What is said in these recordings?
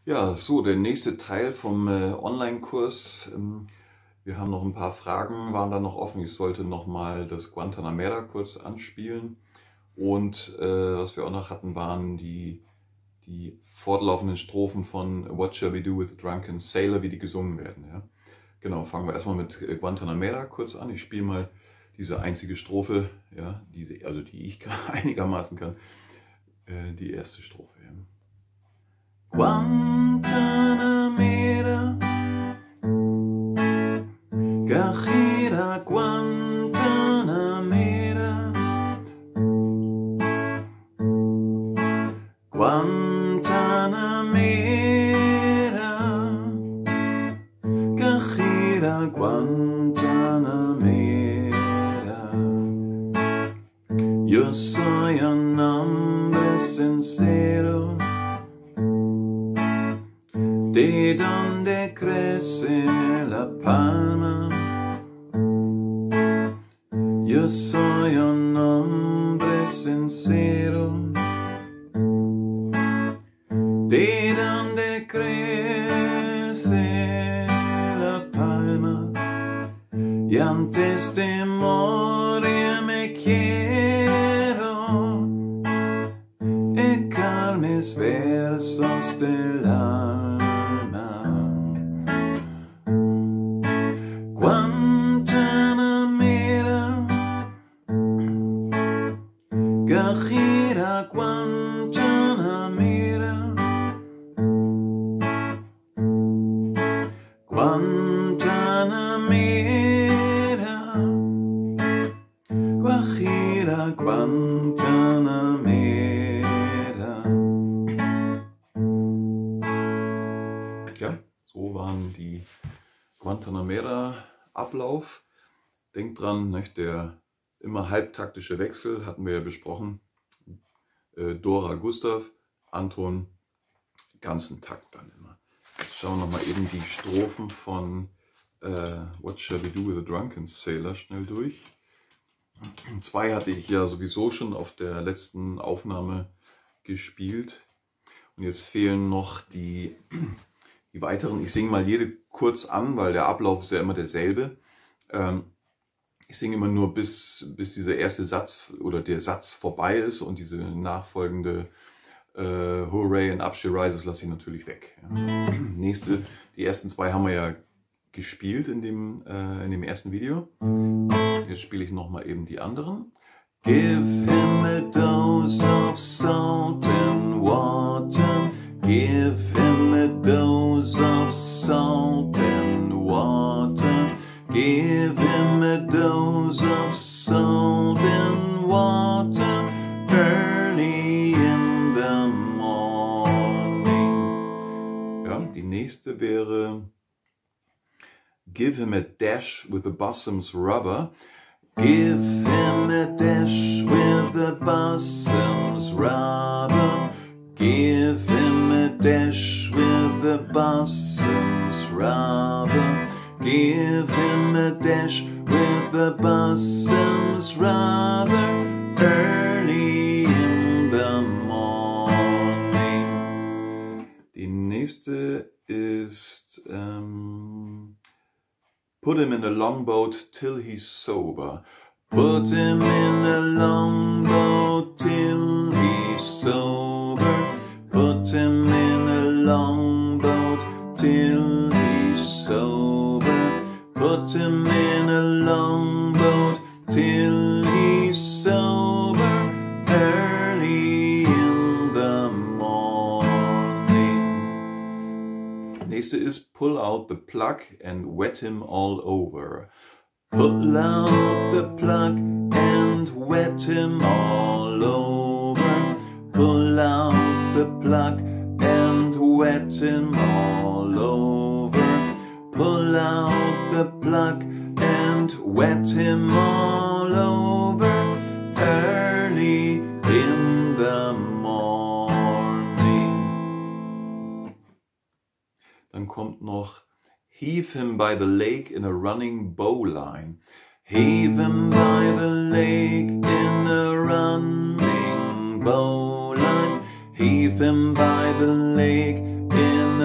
Ja, so der nächste Teil vom Online-Kurs. Wir haben noch ein paar Fragen, waren da noch offen. Ich sollte noch mal das Guantanamera kurz anspielen. Und was wir auch noch hatten, waren die fortlaufenden Strophen von What Shall We Do with a Drunken Sailor, wie die gesungen werden. Ja? Genau, fangen wir erstmal mit Guantanamera kurz an. Ich spiele mal diese einzige Strophe, ja, die ich einigermaßen kann. Die erste Strophe. Ja. Guantanamera, Gajira Guantanamera, Guantanamera, Gajira Guantanamera. Yo soy un hombre sincero, de donde crece la palma. Yo soy un hombre sincero, de donde crece la palma. Y antes de morir me quiero echar mis versos del alma. Guantanamera, Gajira Guantanamera, Guantanamera, Gajira Guantanamera. Ja, so waren die Guantanamera-Ablauf. Denkt dran, nicht, der immer halbtaktische Wechsel hatten wir ja besprochen. Dora, Gustav, Anton, ganzen Takt dann immer. Jetzt schauen wir nochmal eben die Strophen von What Shall We Do with a Drunken Sailor schnell durch. 2 hatte ich ja sowieso schon auf der letzten Aufnahme gespielt. Und jetzt fehlen noch die weiteren. Ich singe mal jede kurz an, weil der Ablauf ist ja immer derselbe. Ich singe immer nur bis dieser erste Satz oder der Satz vorbei ist, und diese nachfolgende Hooray and Up She Rises lasse ich natürlich weg. Ja. Die ersten 2 haben wir ja gespielt in dem ersten Video. Jetzt spiele ich nochmal eben die anderen. Give him a dose of salt and water. Give him a dose of salt and water. Give him a dose of salt and water early in the morning. Ja, die nächste wäre Give him a dash with the bossom's rubber. Give him a dash with the bossom's rubber. Give him a dash with the bossom's rubber. Give him a dash with the bossom's rubber early in the morning. Die nächste ist Put him in a longboat till he's sober. Put him in a longboat till he's sober. Put him in a longboat till he's sober. Put him in a longboat till he's sober early in the morning. Nächste ist Pull out the plug and wet him all over. Pull out the plug and wet him all over. Pull out the plug and wet him all over. Pull out the plug and wet him all over early in the morning. Dann kommt noch Heave him by the lake in a running bowline. Heave him by the lake in a running bowline. Heave him by the lake in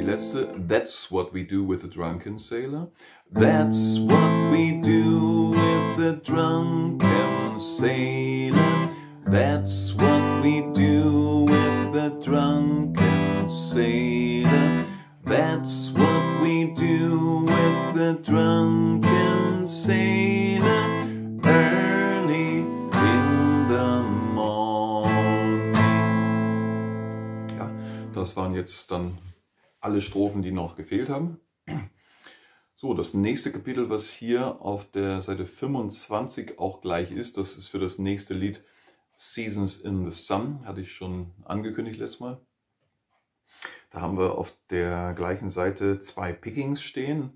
letzte. That's what we do with the drunken sailor. That's what we do with the drunken sailor. That's what we do with the drunken sailor. That's what we do with the drunken sailor. Early in the morning. Ja, das waren jetzt dann alle Strophen, die noch gefehlt haben. So, das nächste Kapitel, was hier auf der Seite 25 auch gleich ist, das ist für das nächste Lied Seasons in the Sun, hatte ich schon angekündigt letztes Mal. Da haben wir auf der gleichen Seite zwei Pickings stehen.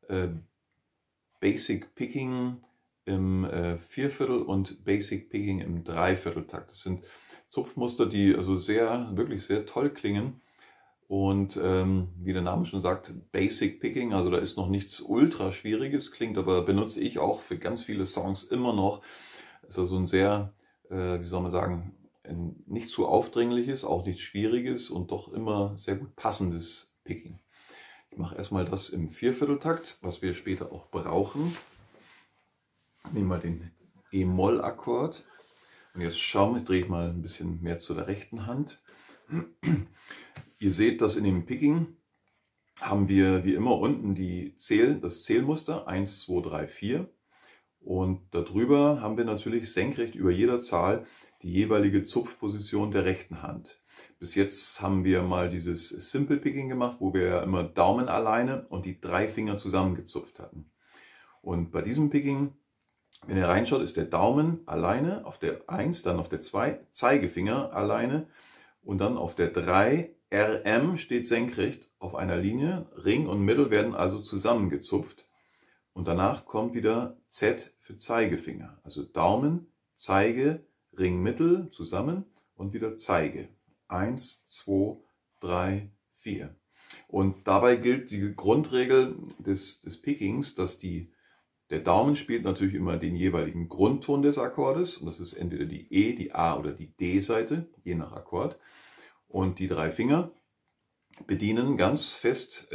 Basic Picking im Vierviertel und Basic Picking im Dreivierteltakt. Das sind Zupfmuster, die also wirklich sehr toll klingen. Und wie der Name schon sagt, Basic Picking, also da ist noch nichts ultra Schwieriges, klingt aber, benutze ich auch für ganz viele Songs immer noch. Ist also ein sehr, wie soll man sagen, ein nicht zu aufdringliches, auch nichts Schwieriges und doch immer sehr gut passendes Picking. Ich mache erstmal das im Viervierteltakt, was wir später auch brauchen. Nehmen wir den E-Moll-Akkord. Und jetzt drehe ich mal ein bisschen mehr zu der rechten Hand. Ihr seht, dass in dem Picking haben wir wie immer unten das Zählmuster 1, 2, 3, 4 und darüber haben wir natürlich senkrecht über jeder Zahl die jeweilige Zupfposition der rechten Hand. Bis jetzt haben wir mal dieses Simple Picking gemacht, wo wir ja immer Daumen alleine und die 3 Finger zusammengezupft hatten. Und bei diesem Picking, wenn ihr reinschaut, ist der Daumen alleine auf der 1, dann auf der 2, Zeigefinger alleine und dann auf der 3, RM steht senkrecht auf einer Linie, Ring und Mittel werden also zusammengezupft und danach kommt wieder Z für Zeigefinger. Also Daumen, Zeige, Ring, Mittel zusammen und wieder Zeige. 1, 2, 3, 4. Und dabei gilt die Grundregel des Pickings, dass der Daumen spielt natürlich immer den jeweiligen Grundton des Akkordes und das ist entweder die E, die A oder die D-Seite, je nach Akkord. Und die 3 Finger bedienen ganz fest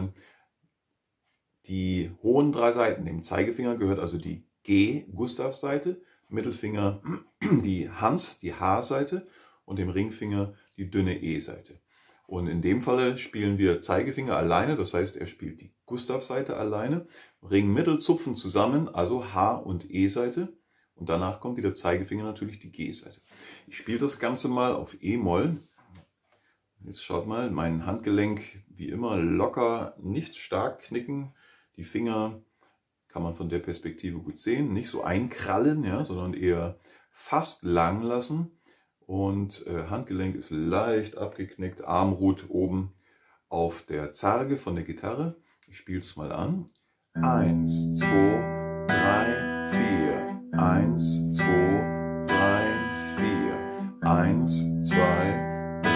die hohen 3 Seiten. Dem Zeigefinger gehört also die G-Gustav-Seite, Mittelfinger die Hans, die H-Seite und dem Ringfinger die dünne E-Seite. Und in dem Falle spielen wir Zeigefinger alleine, das heißt, er spielt die Gustav-Seite alleine, Ring, Mittel zupfen zusammen, also H- und E-Seite. Und danach kommt wieder Zeigefinger natürlich die G-Seite. Ich spiele das Ganze mal auf E-Moll. Jetzt schaut mal, mein Handgelenk wie immer locker, nicht stark knicken. Die Finger kann man von der Perspektive gut sehen, nicht so einkrallen, ja, sondern eher fast lang lassen. Und Handgelenk ist leicht abgeknickt, Arm ruht oben auf der Zarge von der Gitarre. Ich spiele es mal an. 1, 2, 3, 4. 1, 2, 3, 4. 1, 2,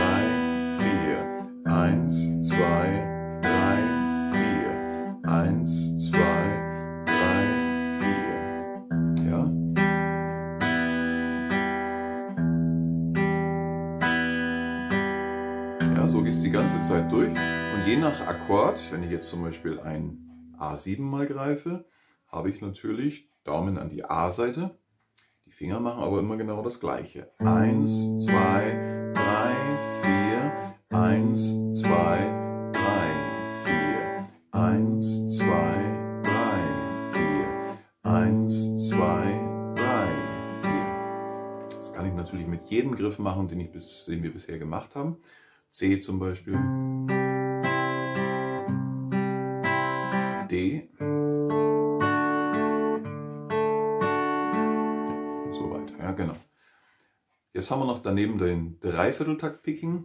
1, 2, 3, 4. 1, 2, 3, 4. Ja. Ja, so geht es die ganze Zeit durch. Und je nach Akkord, wenn ich jetzt zum Beispiel ein A7 mal greife, habe ich natürlich Daumen an die A-Seite. Die Finger machen aber immer genau das Gleiche. 1, 2, 3, 4. 1, 2, 3, 4. 1, 2, 3, 4. 1, 2, 3, 4. Das kann ich natürlich mit jedem Griff machen, den wir bisher gemacht haben. C zum Beispiel. D. Und so weiter. Ja, genau. Jetzt haben wir noch daneben den Dreivierteltakt-Picking.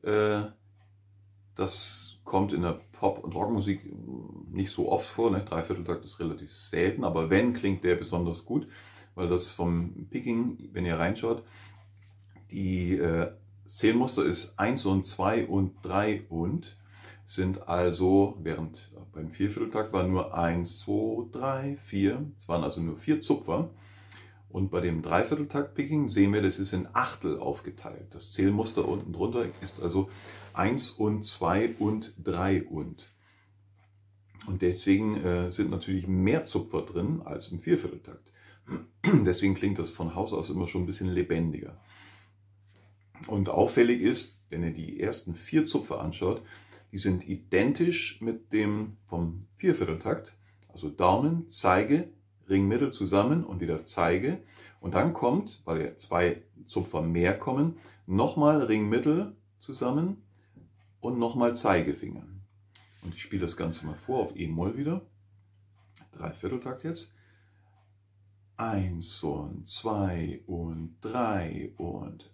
Das kommt in der Pop- und Rockmusik nicht so oft vor. Ne? Dreivierteltakt ist relativ selten, aber wenn, klingt der besonders gut, weil das vom Picking, wenn ihr reinschaut, die Zählmuster ist 1 und 2 und 3 und sind also, während beim Viervierteltakt war nur 1, 2, 3, 4, es waren also nur 4 Zupfer. Und bei dem Dreivierteltakt-Picking sehen wir, das ist in Achtel aufgeteilt. Das Zählmuster unten drunter ist also 1 und 2 und 3 und. Und deswegen sind natürlich mehr Zupfer drin als im Viervierteltakt. Deswegen klingt das von Haus aus immer schon ein bisschen lebendiger. Und auffällig ist, wenn ihr die ersten 4 Zupfer anschaut, die sind identisch mit dem vom Viervierteltakt. Also Daumen, Zeige, Ringmittel zusammen und wieder Zeige. Und dann kommt, weil ja 2 Zupfer mehr kommen, nochmal Ringmittel zusammen und nochmal Zeigefinger. Und ich spiele das Ganze mal vor auf E-Moll wieder. Dreivierteltakt jetzt. 1 und 2 und 3 und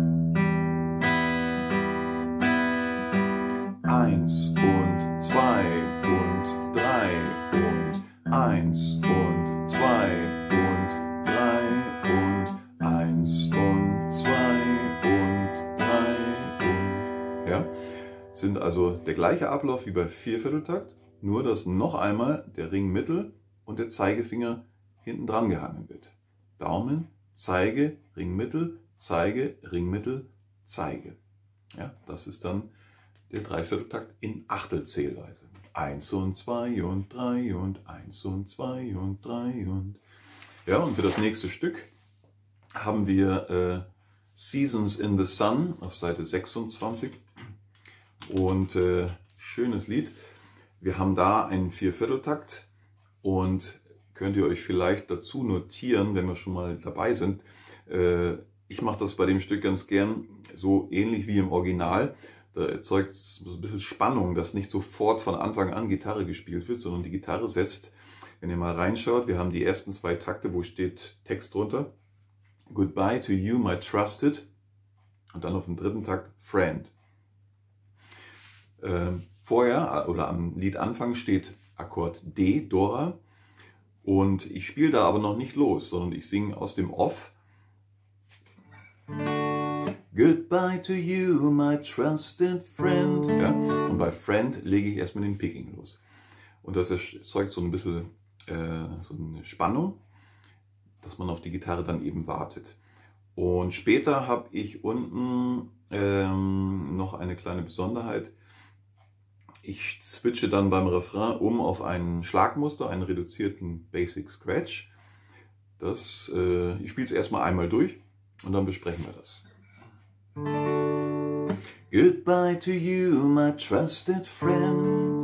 1 und 2 und 3 und 1 und 2 und 3 und 1 und 2 und 3 und ja, sind also der gleiche Ablauf wie bei Viervierteltakt, nur dass noch einmal der Ringmittel und der Zeigefinger hinten dran gehangen wird. Daumen, Zeige, Ringmittel, Zeige, Ringmittel, Zeige. Ja, das ist dann der Dreivierteltakt in Achtelzählweise. 1 und 2 und 3 und 1 und 2 und 3 und... Ja, und für das nächste Stück haben wir Seasons in the Sun auf Seite 26. Und schönes Lied. Wir haben da einen Viervierteltakt und könnt ihr euch vielleicht dazu notieren, wenn wir schon mal dabei sind. Ich mache das bei dem Stück ganz gern so ähnlich wie im Original. Da erzeugt es so ein bisschen Spannung, dass nicht sofort von Anfang an Gitarre gespielt wird, sondern die Gitarre setzt, wenn ihr mal reinschaut, wir haben die ersten 2 Takte, wo steht Text drunter. Goodbye to you, my trusted. Und dann auf dem 3. Takt Friend. Vorher oder am Liedanfang steht Akkord D, Dora. Und ich spiele da aber noch nicht los, sondern ich singe aus dem Off. Goodbye to you, my trusted friend. Ja? Und bei Friend lege ich erstmal den Picking los. Und das erzeugt so ein bisschen so eine Spannung, dass man auf die Gitarre dann eben wartet. Und später habe ich unten noch eine kleine Besonderheit. Ich switche dann beim Refrain um auf ein Schlagmuster, einen reduzierten Basic Scratch. Ich spiele es erstmal einmal durch und dann besprechen wir das. Goodbye to you, my trusted friend.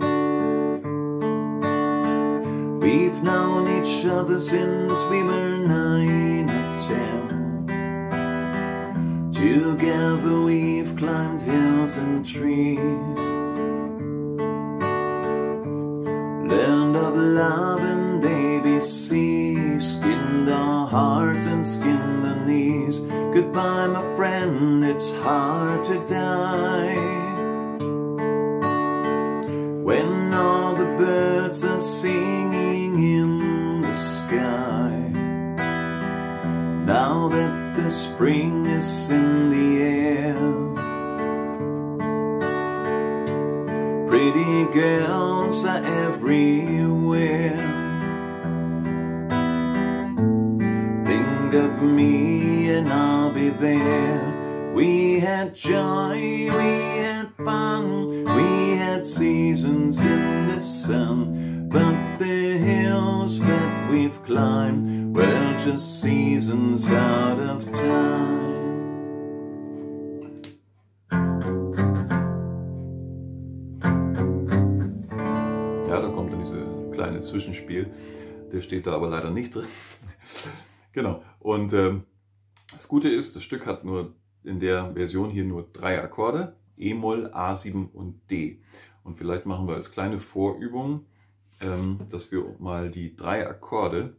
We've known each other since we were 9 or 10. Together we've climbed hills and trees. Land of love and ABC, skinned our hearts and skinned the knees. Goodbye, my friend, it's hard to die when all the birds are singing in the sky. Now that the spring is in the air, pretty girls are everywhere. Think of me and I'll be there. We had joy, we had fun, we had seasons in the sun, but the hills that we've climbed were just seasons out of time. Ja, da kommt dann diese kleine Zwischenspiel, der steht da aber leider nicht drin. Genau, und das Gute ist, das Stück hat nur in der Version hier nur 3 Akkorde, E-Moll, A7 und D. Und vielleicht machen wir als kleine Vorübung, dass wir mal die 3 Akkorde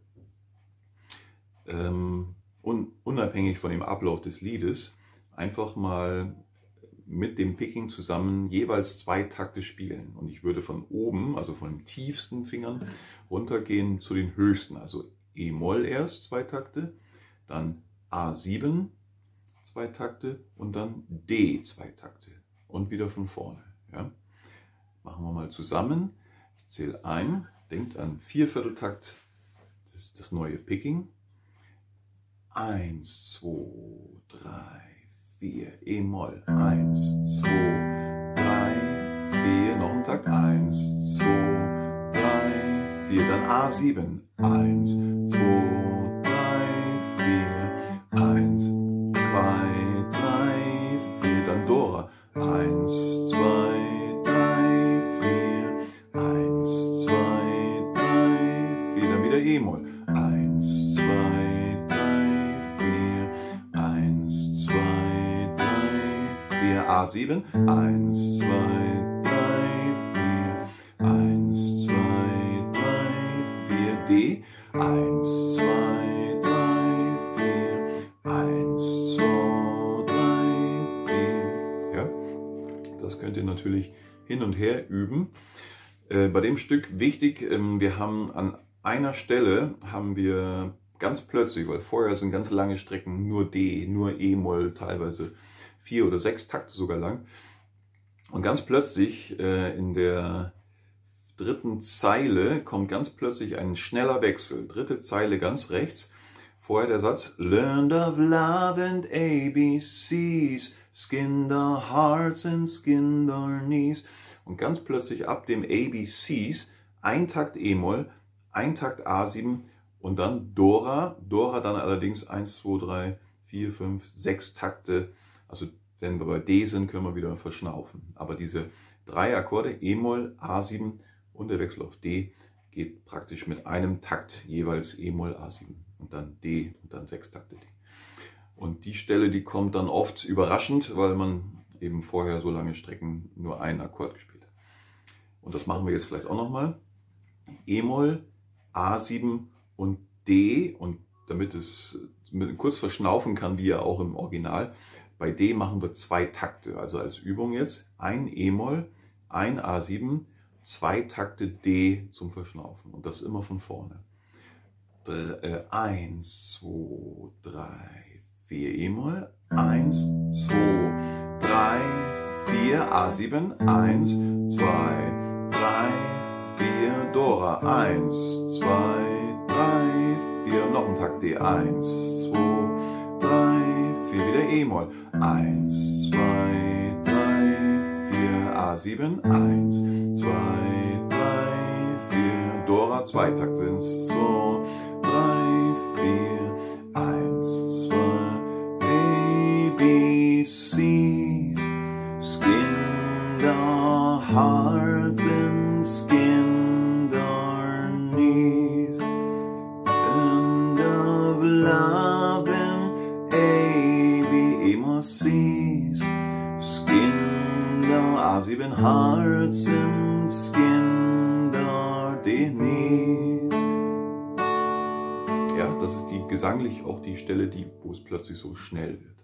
unabhängig von dem Ablauf des Liedes einfach mal mit dem Picking zusammen jeweils 2 Takte spielen. Und ich würde von oben, also von den tiefsten Fingern, runtergehen zu den höchsten. Also E-Moll erst 2 Takte, dann A7 2 Takte und dann D 2 Takte. Und wieder von vorne. Ja? Machen wir mal zusammen. Ich zähle ein. Denkt an Viervierteltakt, das ist das neue Picking. 1, 2, 3, 4, E-Moll, 1, 2, 3, 4, noch ein Takt, 1, 2, 3, 4, dann A7, 1, 2, 3, 4, 1, 2, 3, 4, dann Dora, 1, 2, 3, 4, 1, 2, 3, 4, dann wieder E-Moll, 1, 2, 3, 4, 1, 2, 3, 4, A7, 1, 2, 3, 4, 1, 2, 3, 4, D, 1, 2, 3, 4, 1, 2, 3, 4. Ja, das könnt ihr natürlich hin und her üben. Bei dem Stück wichtig, wir haben an einer Stelle ganz plötzlich, weil vorher sind ganz lange Strecken nur D, nur E-Moll, teilweise 4 oder 6 Takte sogar lang. Und ganz plötzlich in der dritten Zeile kommt ganz plötzlich ein schneller Wechsel. Dritte Zeile ganz rechts. Vorher der Satz Learned of love and ABCs, skinned our hearts and skinned our knees. Und ganz plötzlich ab dem ABCs ein Takt E-Moll, ein Takt A7 und dann Dora. Dora dann allerdings 1, 2, 3, 4, 5, 6 Takte. Also wenn wir bei D sind, können wir wieder verschnaufen. Aber diese 3 Akkorde, E-Moll, A7 und der Wechsel auf D, geht praktisch mit einem Takt jeweils E-Moll, A7 und dann D und dann 6 Takte D. Und die Stelle, die kommt dann oft überraschend, weil man eben vorher so lange Strecken nur einen Akkord gespielt hat. Und das machen wir jetzt vielleicht auch nochmal. E-Moll, A7 und D, und damit es kurz verschnaufen kann, wie ja auch im Original, bei D machen wir 2 Takte, also als Übung jetzt ein E-Moll, ein A7, 2 Takte D zum Verschnaufen und das immer von vorne. 1, 2, 3, 4 E-Moll, 1, 2, 3, 4 A7, 1, 2, 3, 4 Dora, 1, 2, 3, 4 noch ein Takt D, 1, 2, 3, 4 wieder E-Moll, 1, 2, 3, 4 A7, 1, 2, 3, 4 Dora, 2 Takte, 1, 2, 3, 4, 1, 2, ABCs, skinned our hearts and skinned our knees, and of love and ABCs, skinned our A7 hearts and skinned our knees. Ja, das ist gesanglich auch die Stelle, wo es plötzlich so schnell wird.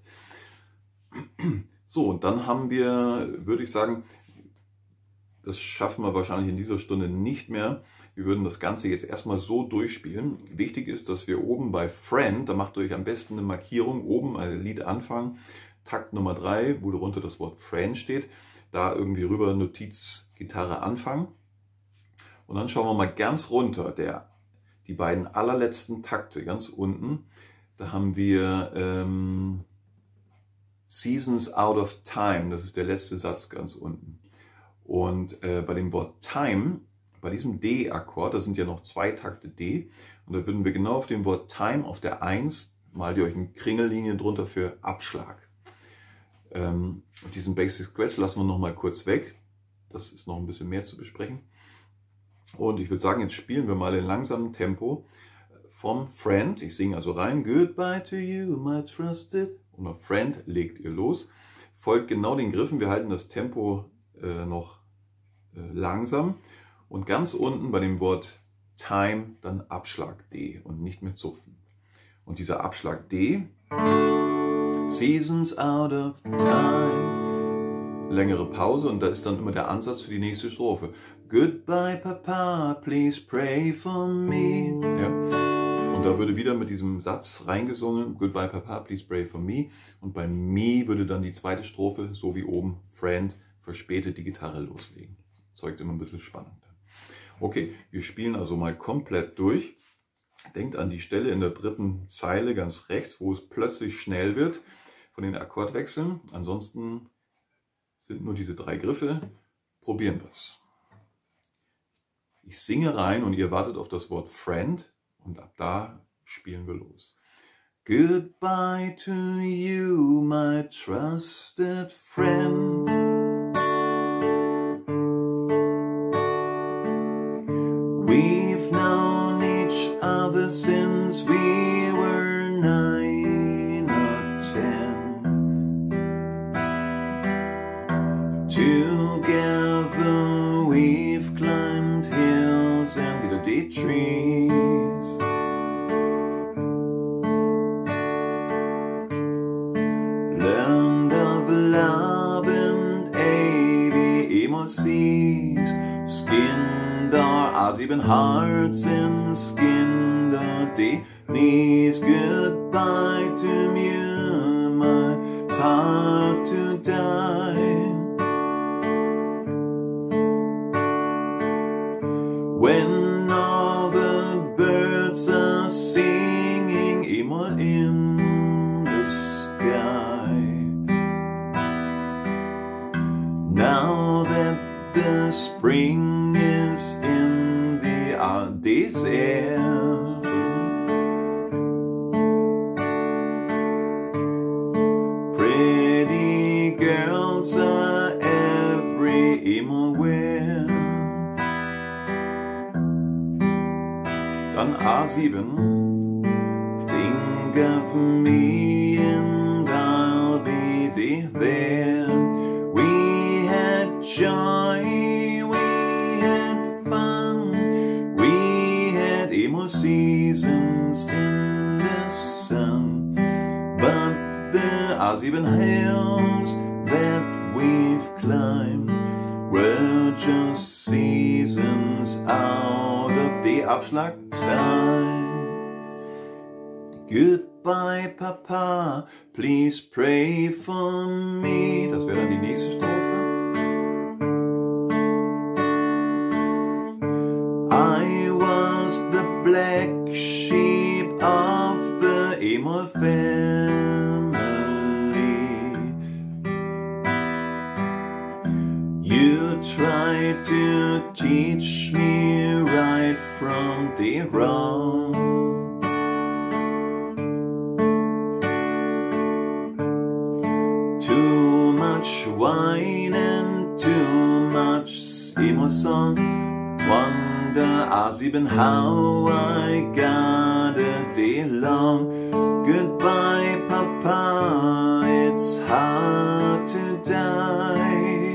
So, und dann haben wir, würde ich sagen, das schaffen wir wahrscheinlich in dieser Stunde nicht mehr. Wir würden das Ganze jetzt erstmal so durchspielen. Wichtig ist, dass wir oben bei Friend, da macht ihr euch am besten eine Markierung, oben ein Lied-Anfang, Takt Nummer 3, wo darunter das Wort Friend steht, da irgendwie rüber Notiz, Gitarre anfangen. Und dann schauen wir mal ganz runter, die beiden allerletzten Takte, ganz unten, da haben wir Seasons out of time, das ist der letzte Satz ganz unten. Und bei dem Wort time, bei diesem D-Akkord, da sind ja noch 2 Takte D, und da würden wir genau auf dem Wort time, auf der 1, malt ihr euch eine Kringellinie drunter für Abschlag. Und diesen Basic Scratch lassen wir noch mal kurz weg, das ist noch ein bisschen mehr zu besprechen. Und ich würde sagen, jetzt spielen wir mal in langsamem Tempo vom Friend. Ich singe also rein. Goodbye to you, my trusted. Und auf Friend legt ihr los. Folgt genau den Griffen. Wir halten das Tempo noch langsam. Und ganz unten bei dem Wort Time dann Abschlag D und nicht mehr zupfen. Und dieser Abschlag D, Seasons out of time, längere Pause und da ist dann immer der Ansatz für die nächste Strophe. Goodbye Papa, please pray for me. Ja. Und da würde wieder mit diesem Satz reingesungen, Goodbye Papa, please pray for me. Und bei me würde dann die zweite Strophe, so wie oben, Friend, verspätet die Gitarre loslegen. Zeugt immer ein bisschen Spannung. Okay, wir spielen also mal komplett durch. Denkt an die Stelle in der dritten Zeile ganz rechts, wo es plötzlich schnell wird von den Akkordwechseln. Ansonsten sind nur diese 3 Griffe. Probieren wir es. Ich singe rein und ihr wartet auf das Wort Friend und ab da spielen wir los. Goodbye to you, my trusted friend. We've known each other since we were 9 or 10. Together we've climbed hills and wieder die trees. Learned of love and seas. Skinned our A7 hearts and skinned our D knees. Goodbye to you, my it's hard to die. When all the birds are singing immer in the sky. Now that the spring is in the desert, pretty girls are everywhere. Dann A7. Think of me and I'll be there. We had joy, we had fun, we had emo seasons in the sun. But the A7 hills that we've climbed were just seasons out of the Abschlagtime. Goodbye, Papa, please pray for me. Das wäre dann die nächste Strophe. I was the black sheep of the emo family. You tried to teach me right from the wrong. Too much wine and too much emo song. Wonder A7 how I got a day long. Goodbye, Papa, it's hard to die.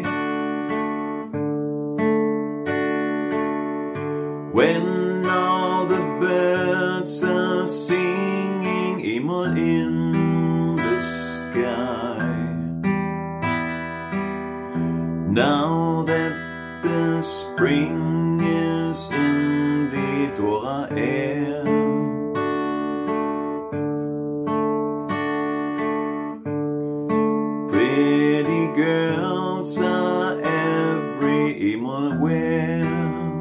When all the birds are singing emo in the sky. Now that the spring is in the Dora air, pretty girls are everywhere.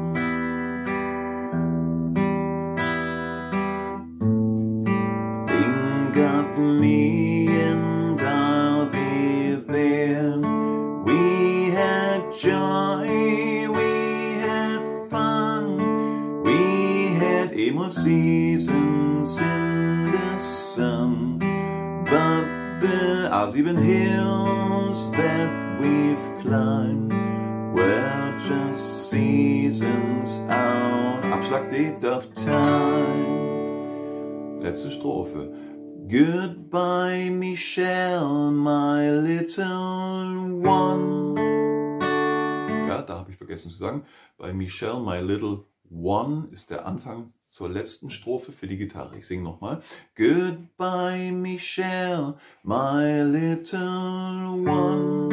Think of me and I'll be there. We had joy, we had fun, we had emo seasons in the sun. But the A7 hills that we've climbed were just seasons out. Abschlag D of time. Letzte Strophe. Goodbye, Michelle, my little one. Ja, da habe ich vergessen zu sagen. Bei Michelle, my little one ist der Anfang zur letzten Strophe für die Gitarre. Ich singe nochmal. Goodbye, Michelle, my little one.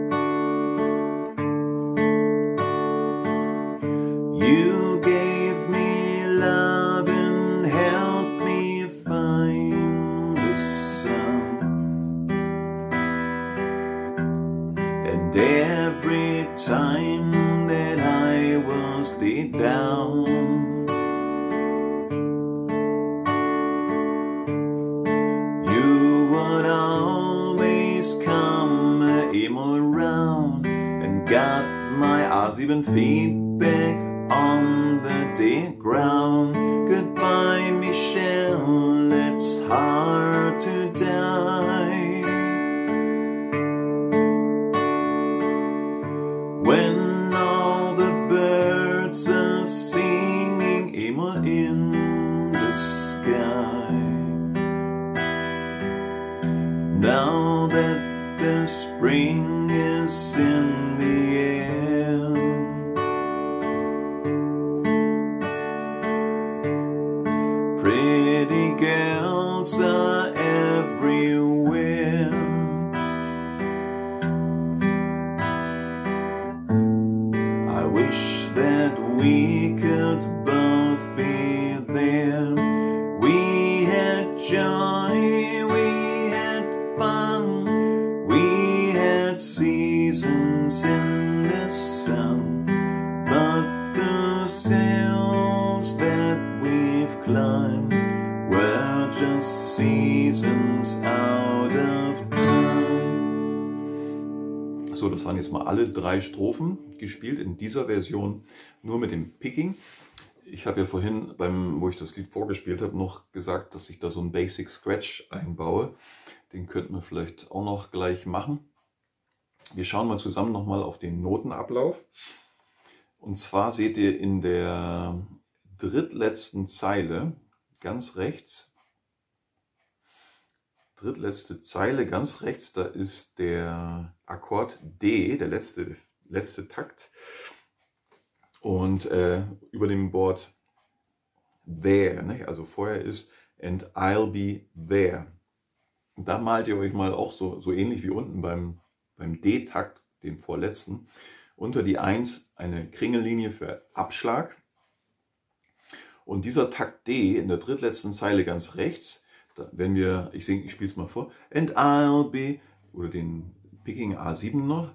You gave me love and helped me find the sun. And every time that I was down, got my A7 feedback on the D ground. Goodbye, Michelle, it's hard to die. When all the birds are singing E-Moll in the sky. Now that the spring is in the air, pretty girls are everywhere. I wish that we could both be there. We had joy, we had fun, we had seasons in the sun, but those hills that we've climbed were just seasons out of time. So, das waren jetzt mal alle 3 Strophen gespielt in dieser Version, nur mit dem Picking. Ich habe ja vorhin, wo ich das Lied vorgespielt habe, noch gesagt, dass ich da so einen Basic Scratch einbaue. Den könnten wir vielleicht auch noch gleich machen. Wir schauen mal zusammen nochmal auf den Notenablauf. Und zwar seht ihr in der drittletzten Zeile ganz rechts, drittletzte Zeile ganz rechts, da ist der Akkord D, der letzte Takt. Und über dem Wort there, ne? Also vorher ist and I'll be there. Da malt ihr euch mal auch so ähnlich wie unten beim D-Takt, dem vorletzten, unter die 1 eine Kringellinie für Abschlag. Und dieser Takt D in der drittletzten Zeile ganz rechts, da, wenn wir, ich spiele es mal vor, and I'll be, oder den Picking A7 noch,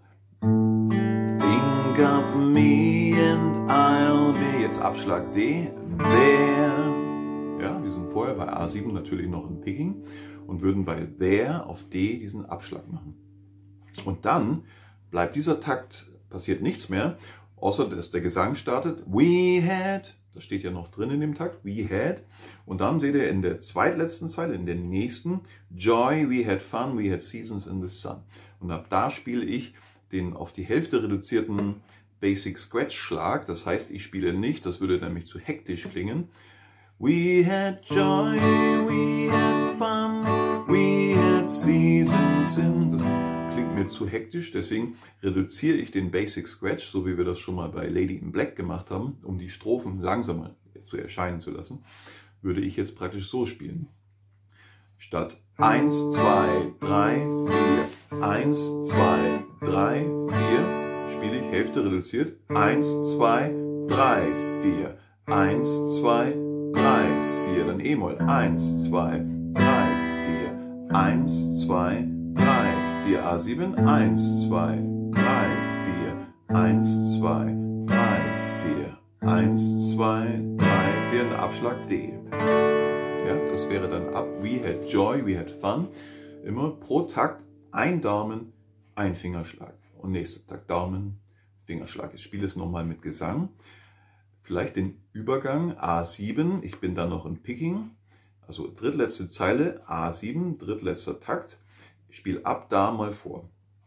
think of me and I'll be, jetzt Abschlag D, there. Ja, wir sind vorher bei A7 natürlich noch im Picking und würden bei there auf D diesen Abschlag machen. Und dann bleibt dieser Takt, passiert nichts mehr, außer dass der Gesang startet. We had, das steht ja noch drin in dem Takt, we had. Und dann seht ihr in der zweitletzten Zeile, in der nächsten, Joy, we had fun, we had seasons in the sun. Und ab da spiele ich den auf die Hälfte reduzierten Basic Scratch Schlag. Das heißt, ich spiele nicht, das würde nämlich zu hektisch klingen. We had joy, we had fun, we had seasons in the sun. Klingt mir zu hektisch, deswegen reduziere ich den Basic Scratch, so wie wir das schon mal bei Lady in Black gemacht haben, um die Strophen langsamer zu erscheinen zu lassen, würde ich jetzt praktisch so spielen. Statt 1, 2, 3, 4, 1, 2, 3, 4, spiele ich Hälfte reduziert, 1, 2, 3, 4, 1, 2, 3, 4, dann E-Moll, 1, 2, 3, 4, 1, 2, 3, 4, A7, 1, 2, 3, 4, 1, 2, 3, 4, 1, 2, 3, 4, ein Abschlag D. Ja, das wäre dann ab We had joy, we had fun. Immer pro Takt ein Daumen, ein Fingerschlag. Und nächster Takt Daumen, Fingerschlag. Ich spiele es nochmal mit Gesang. Vielleicht den Übergang A7, ich bin dann noch im Picking. Also drittletzte Zeile, A7, drittletzter Takt. Ich spiele ab da mal vor.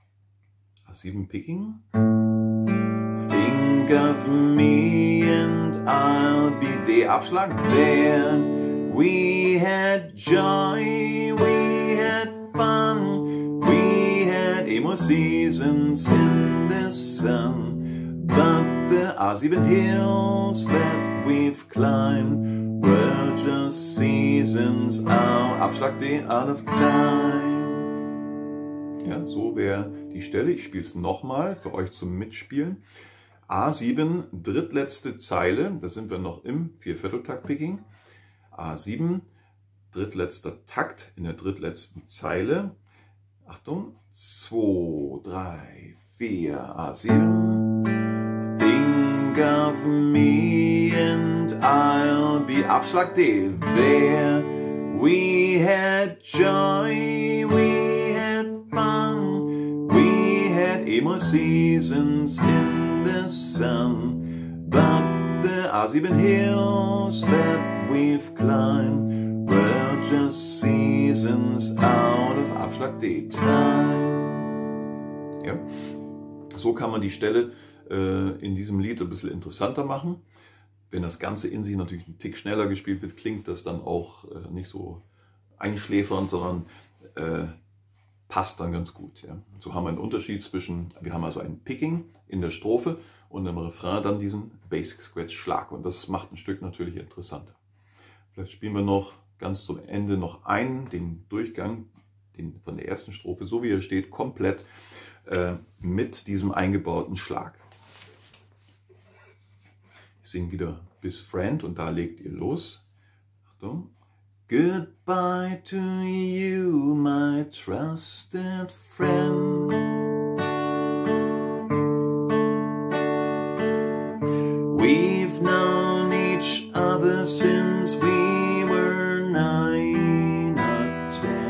A7 Picking. Think of me and I'll be D Abschlag. There we had joy, we had fun, we had E-Moll seasons in the sun. But the A7 hills that we've climbed were just seasons out. Abschlag D out of time. Ja, so wäre die Stelle. Ich spiele es nochmal für euch zum Mitspielen. A7, drittletzte Zeile, da sind wir noch im Viervierteltakt-Picking. A7, drittletzter Takt in der drittletzten Zeile. Achtung, 2, 3, 4, A7. Think of me and I'll be, Abschlag D. There we had joy, we had fun, we had more seasons in the sun, but the A7 hills that we've climbed were just seasons out of Abschlag D-Time. Ja. So kann man die Stelle in diesem Lied ein bisschen interessanter machen. Wenn das Ganze in sich natürlich einen Tick schneller gespielt wird, klingt das dann auch nicht so einschläfernd, sondern passt dann ganz gut. Ja. So haben wir einen Unterschied zwischen, wir haben also ein Picking in der Strophe und im Refrain dann diesen Basic Scratch Schlag. Und das macht ein Stück natürlich interessanter. Vielleicht spielen wir noch ganz zum Ende noch den Durchgang von der ersten Strophe, so wie er steht, komplett mit diesem eingebauten Schlag. Ich singe wieder Bis Friend und da legt ihr los. Achtung. Goodbye to you, my trusted friend. We've known each other since we were 9 or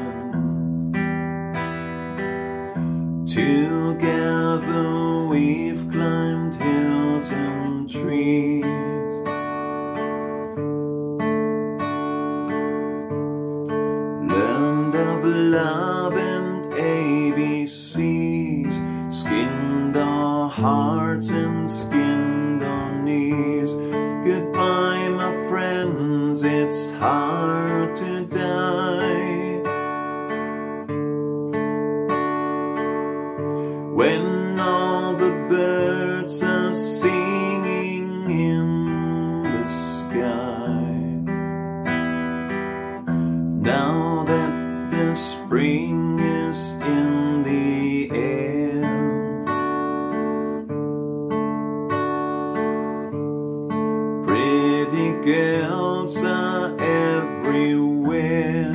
10. Together we've climbed hills and trees. Love and ABCs, skinned our hearts and skinned our knees. Goodbye, my friends, it's hard to die. When all the birds are singing in the sky. Now that the spring is in the air, pretty girls are everywhere.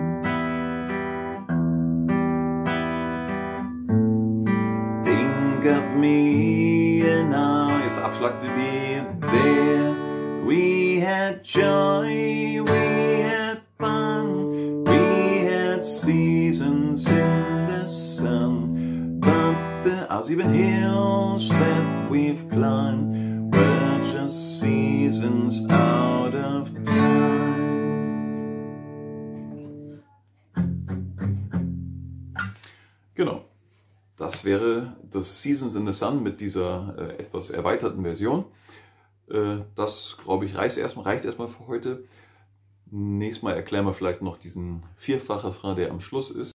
Think of me and now, it's Abschlag D there. We had joy, we had fun, seasons in the sun, but the A7 hills that we've climbed were just seasons out of time. Genau, das wäre das Seasons in the Sun mit dieser etwas erweiterten Version. Das, glaube ich, reicht erstmal für heute. Nächstes Mal erklären wir vielleicht noch diesen Vierfach-Refrain, der am Schluss ist.